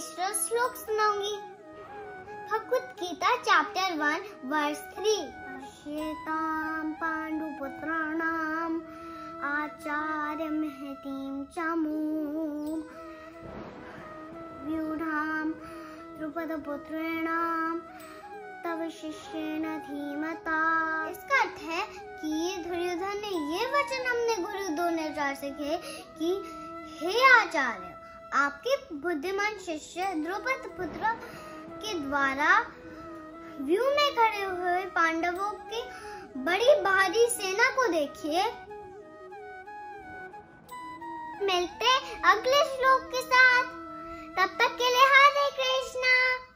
तीसरा श्लोक सुनाऊंगी। Bhagavad Gita chapter 1 verse 3। पश्येतां पांडुपुत्राणाम् आचार्य महतीं चमूं व्यूढां द्रुपदपुत्रेणां तव शिष्येन धीमता। इसका अर्थ है कि दुर्योधन ने ये वचन हमने गुरु द्रोणाचार्य से कहे कि हे आचार्य, आपके बुद्धिमान शिष्य द्रुपद पुत्र के द्वारा व्यू में खड़े हुए पांडवों की बड़ी भारी सेना को देखिए। मिलते अगले श्लोक के साथ, तब तक के लिए हरे कृष्णा।